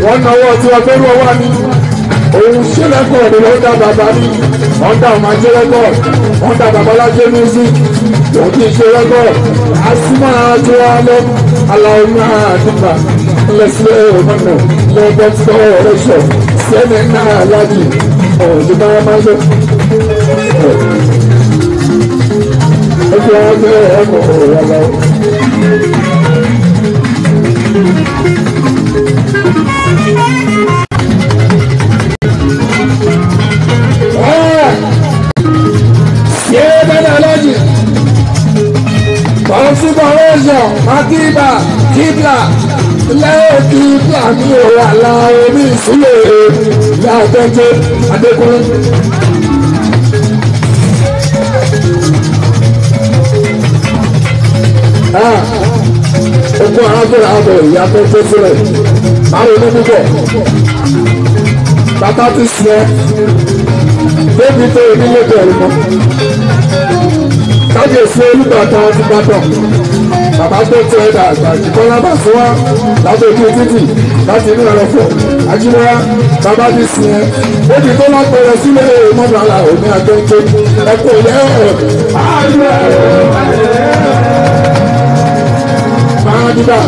wọ́n náwó tí wọ́n fẹ́ wọ́n wá ní òun ṣe rẹ́kọ̀dù ló dá bàbá ní wọ́n dá ọmọ ajé rẹ́kọ̀dù wọ́n dá babalájé music òun kì í ṣe rẹ́kọ̀dù asúmọ́ àti wọn lọ aláwọ̀ náà àdúgbà ńlẹ̀sílẹ̀ ọ̀nà lọ́gbọ́n tó ọ̀rẹ́ ṣọ̀ sẹ́ni náà lájì ọ̀dùn bá máa lọ. ó fi wọn gbé ẹ̀kọ́ ọ̀rọ̀ lọ. Consideration, Matiba, Kibla, lẹ́yìn Kibla ní òun àlà omi ìsúlẹ̀ ìyá àtẹ́jẹ́ Adékúnlé. Okun arábìnrin àbọ̀ ìyá àtẹ́jẹ́ sílẹ̀, báwo ló mú bọ̀? Bàbá ti sẹ́, débi tó onílé bẹ̀rù mọ́. Kábíyèsí Olúbàdàn ti gbàdàn bàbá tó tẹ ẹ̀dà àgbàjì kọ́lá bá fún wa láti ojú títì láti inú ẹ̀rọ fún ajímọ́ra bàbá ti sìn ẹ́ óbì tó lápẹ̀rẹ̀ sílẹ̀ mọ́bàlá òní àjọǹjẹ ẹ̀kọ́ ilẹ̀ máa dídà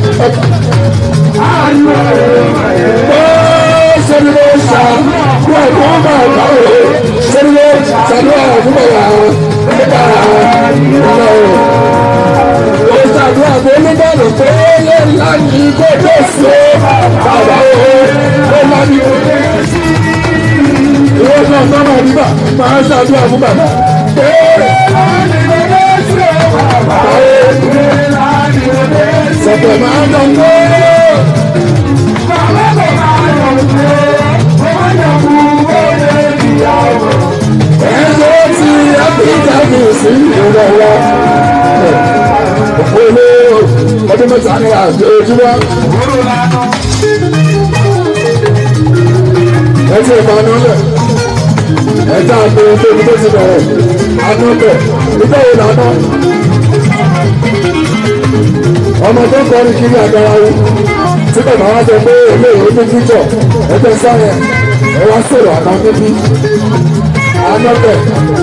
sẹ́ni ló ṣá wọ́n ẹ̀kọ́ bá ọ̀gá òye sẹ́ni ló ṣàdúrà fún bàbá nígbà ó ṣàdúrà fún onígbàdàn pé ó lè láyé kó tó ṣe bàbá ó láyé kó tó ṣe. ìwé náà sábà nígbà máa ń ṣàdúrà fún bàbá pé ó lè láyé kó tó ṣe bàbá ó sọ̀tẹ̀ máa ń dán kó. bàbá kò máa dán kó ó yẹ kú ó lè níyàwó. ẹ̀sọ́ ti àbíjáde sí ìrọ̀lọ́ òpólò ọdún mẹ́ta ní àjọ ojúmọ́. ẹ ti ìfànà lẹ̀ ẹ tá a gbé tóbi tó ti bẹ̀rẹ̀ àná bẹ̀ nígbà wo lànà. ọmọ tó kọrin kiri àgbára wo tí bàbá wa sọ pé eléyìí ó ní fíjọ ẹgbẹ́ sáyẹn ẹ wá sọ̀rọ̀ àná níbí àná bẹ̀.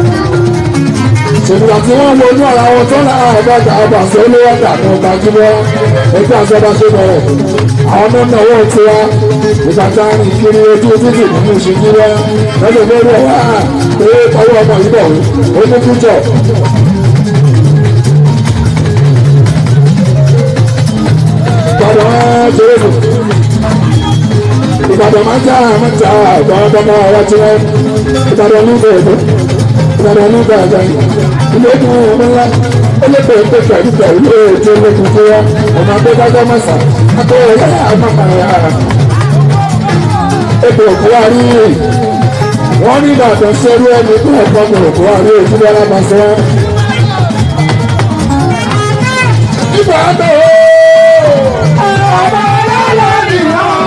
ṣèlúwà tí wọ́n wọnú ara wọn tó náà àbájá àbàṣẹ olówó dànù gbajúmọ́ ẹgbẹ́ àṣọba ṣe bẹ̀rẹ̀ àwọn ọmọ náà wọ́n ti wá ìgbàta ìkiri ojú títì nínú ìṣèjì wá lọ́dọ̀ lórí ọ̀wá pé ọwọ́ ọmọ yìí bọ̀ ó ní fújọ. Ìbàdàn ṣeré fún Ìbàdàn máa ń já ìbọn ọmọ ọwọ́ tí wọ́n Ìbàdàn ní ìbẹ̀rẹ̀ Ìbàdàn ní ìbẹ̀rẹ̀ ilé ìdúró ọmọ ńlá ẹlẹ́pẹ̀ ẹgbẹ́ pẹ̀lú pẹ̀lú ètò ẹlẹ́kùn tó wá ọmọ abẹ́dájọ́ mọ́sà akọ́wọ́ ẹ̀yà àmàmàrà ètò òkú wa rí wọ́n ní Ìbàdàn ṣẹ́rú ẹni tó ọ̀pọ̀ òkú wa rí ojú bọ́lá máa sọ wá. Ìbàdàn ọmọ ọlọ́lá ni wọ́n.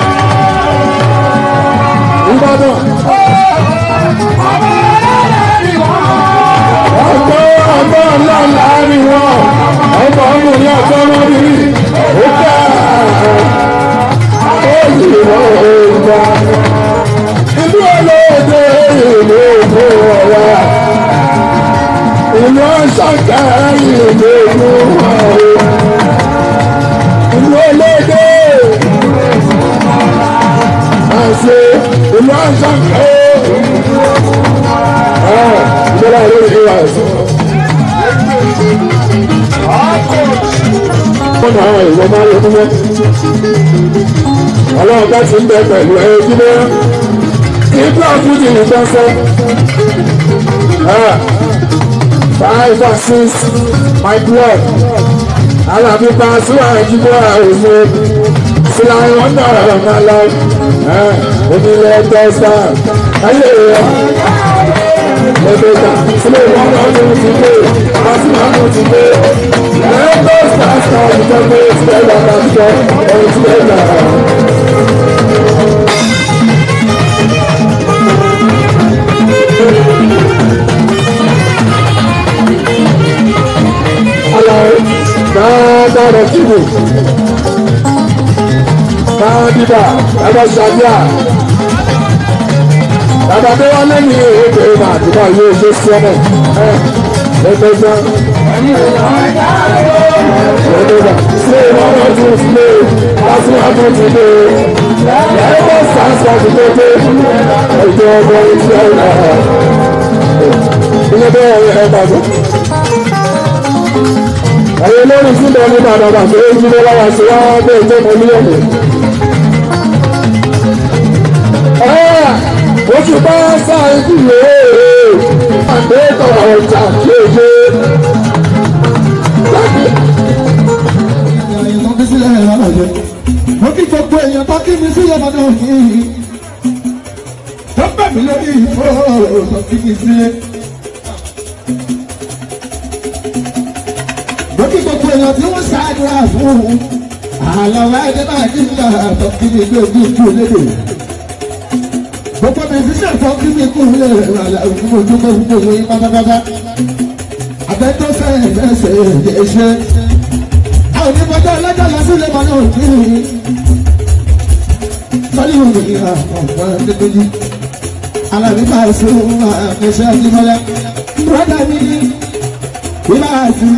Ìbàdàn ọmọ ọlọ́lá ni wọ́n. Ọmọ ọlọ́lá ni wọ́n. Ọmọ ọmọdé ọjọ́ lórí òkè òyìnbó ìgbà. Ìlú olóògbé ìlú ògbó ọ̀la. Ìlú ọ̀ṣọ́kẹ́ ìlú ògbó ọ̀la. Ìlú olóògbé àṣẹ ìlú ọ̀ṣọ́kẹ́ ìjọba ìlú ìwà ẹ̀sìn. Ọ̀nà àwọn ìwọ máa ń lọ mọ́. Ọlọ́run bá ti ń bẹ pẹ̀lú ẹbí náà. Kì í bá fújì nìkan sọ. 5 or 6 my blood. Alábí pa síwájú ìjìbọn àìsàn. Sílá ìwọ̀n náà rẹ̀ máa lọ. Onílẹ̀ tẹ́sà. Ayé rẹ̀. Ẹgbẹ́ta sílé ìwọ̀n náà ló ti gbé. Pàṣípà ló ti gbé. Lẹ́tọ́s pásítọ̀ ìjọba ìtìlẹ́gbà pásítọ̀ ìtìlẹ́gbà. Aláwọ̀ dáadáa kíkù. bíbà bàbá ṣàbíà bàbá tó wá lẹ́yìn èdè ìmọ̀ àdúrà yóò ṣe sí ọmọ ẹgbẹ́gbẹ́. Say what I do today, that's what I do today. Never stands for the day. I don't want to tell you. Ilé bẹ́ẹ̀ ni ẹ bàjẹ́. Ẹ̀yin lórí sílẹ̀ ní bàbá bàbá èjì ló wáyà sí wá bẹ́ẹ̀ tó mọ mílíọ̀nù. Oṣù bá sáà ń kúrò àgbẹ̀tọ̀ ọjà kéde. Mo kí gbogbo èèyàn tó kí mi sílẹ̀ mọ́tò yìí. Tó bẹ̀ mí lórí ìfowópamọ́ tó kí mi sílẹ̀. Mo kí gbogbo èèyàn tí wọ́n ṣàdúrà fún un. Àlọ́wọ́ ẹ̀dẹ́ náà kí n gbà tó kí mi gbé ojú ikú lédè. Gbogbo mi sísè tó kí mi kú lé fún ojú kó gbogbo yín pátápátá. Àbẹ́tọ́ sẹ́yìn lẹ́sẹ̀ ẹ̀ṣẹ̀. Àwọn onígbàgbọ́ ọlọ́jọ́ lọ sílé mọ́ náà kí ni. Sọ́lí òun ní ọ̀pọ̀ ẹ̀dẹ́gbẹ́jì. Alábíkà sún àkẹ́sẹ́ àjíbọ́lá. Bùrọ́dà mi ní ìbá àti.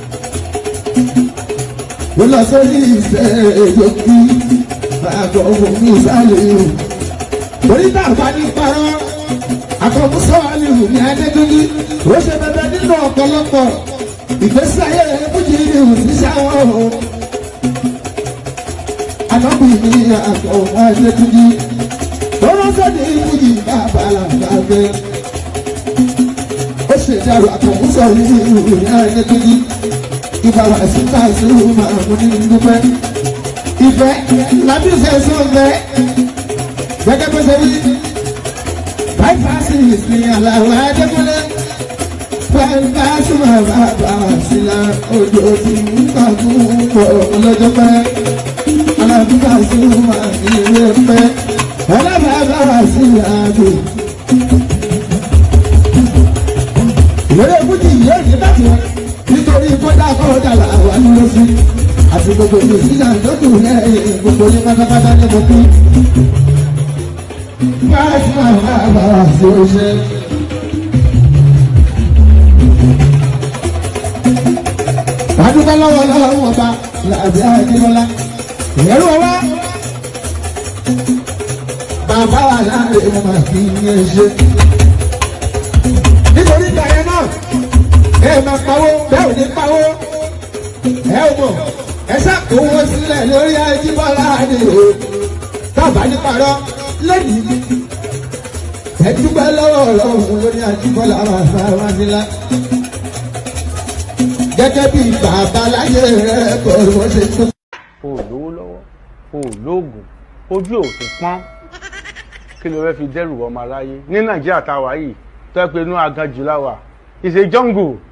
Mo lọ sórí ìṣẹ́ èdè kí. Àgọ́ òun ní ìsàlẹ̀ yìí. Oríta àbá ní parọ́. Àkọ́kùsọ́ àlìhù ní Adédúgbì. Ó ṣe bẹ̀bẹ̀ nínú ọ̀pọ̀lọpọ̀. Ìgbésí ayé rẹ̀ fújì ní òṣìṣẹ́ àwọn ọ̀hún. Ànábì ní àkọ́kọ́ Adédúgbì. Lọ́rọ́sọ́ ní fújì bàbá làgbàgbé. Ó ṣe dàrú àkọ́kùsọ́ ní ìlú ní Adédúgbì. Ìbáwá síta sí máa mú ní dúpẹ́. Ìfẹ́ lábí ìfẹ́ sọ́fẹ́. Gẹ́gẹ́ bó ṣe wí. Báyìí ní àlàó Adékúnlé. Báyìí máa bá wa sílá ojú ti ń kàkú pọ̀ lọ́jọ́ pẹ́. Alábíkà sí máa ní ilé pẹ́. Ọlọ́bàá bá wa sílá àgbè. Ìwé fújì yóò ní bàtì wọn nítorí kódà kódà làwọn ń lọ sí. Àti gbogbo ìsìlá tó dùn lẹ́yìn gbogbo ní pátápátá ní mo kú. Báyìí máa bá wa sí oṣù. Adúgbò lọ́wọ́ lọ́wọ́ ọba làbí Adébọ́lá. Ìyẹ́rù ọwá. Bàbá wa láàrin mo máa fi yẹn ṣe. Nítorí ìgbà yẹn náà, ẹ máa pawó, bẹ́ẹ̀ ò ní pawó. Ẹ ò mọ̀, ẹ ṣàkówó sílẹ̀ lórí Adébọ́lá ni o. Bàbá ní parọ́ lẹ́yìn. Ẹ dúpẹ́ lọ́wọ́ Ọlọ́run lórí Adébọ́lá wà nílá. Gẹ́gẹ́ bí bàbá láyé rẹ̀ kò wọ́n ṣe tó. O ò lówó lọ́wọ́, o ò lóògùn, ojú ò tún pọ́n. Kí ló fẹ́ fi dẹ́rù ọmọ aráyé? Ní Nàìjíríà tá a wà yìí, tó yẹ pé inú aganjù la wà. It's a jungle.